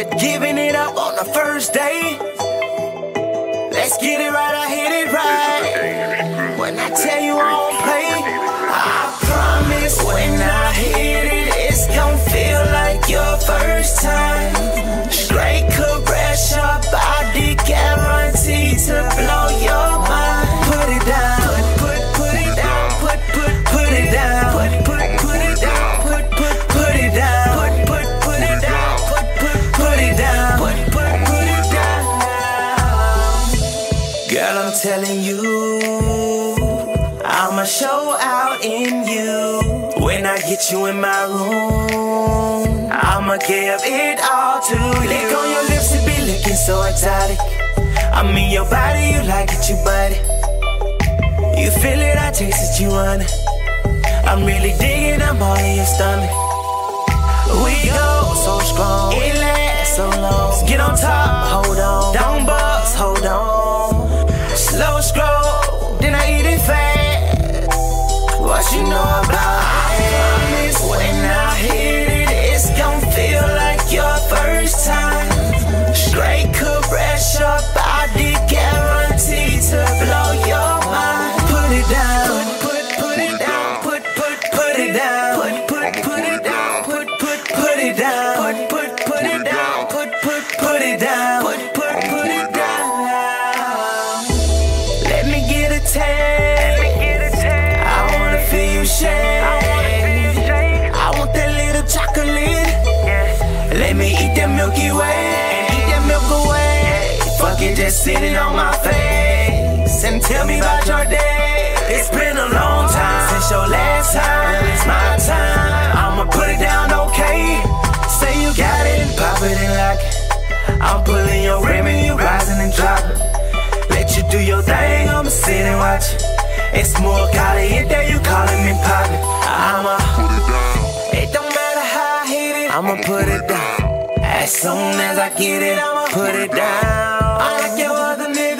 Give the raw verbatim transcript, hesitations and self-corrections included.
quit giving it up on the first day. Let's get it right, I hit it right. When I tell you I don't play, I promise when I hit it, it's gon' feel like your first time. Straight caress your body, guaranteed to blow your mind. Put it down, put, put it down, put, put, put it down, put, put, put it down, put, put, put it down, put, put, put it down, put, put, put it down, put, put, put it down. Girl, I'm telling you, I'ma show out in you. When I get you in my room, I'ma give it all to you. Lick on your lips, it be looking so exotic. I'm in your body, you like it, you body. You feel it, I taste it, you want it. I'm really digging, I'm all in your stomach. We go so strong, it lasts so long. Let's get on top, hold on. Down bust, hold on. Slow scroll, then I eat it fast. What you know about it? When I hit it, it's gon' feel like your first time. Straight caress your body, guaranteed to blow your mind. Put it down, put, put it down, put, put, put it down, put, put, put it down, put, put, put it down, put, put, put it down, put, put, put it down, put, put, put it down. Let me get a taste. I wanna feel you shake. I want that little chocolate. Let me eat that Milky Way. Fuck it, just sitting on my face and tell me about your day. It's been a long time since your last time. Well, it's my time. I'ma put it down, okay? Say you got it and pop it and lock it. I'm pulling your rim and you rising and dropping. Let you do your thing, I'ma sit and watch it. It's more caliente, you calling me poppin'. I'ma put it down. It don't matter how I hit it, I'ma put it down. As soon as I get it, I'ma put it down. I like your other niggas.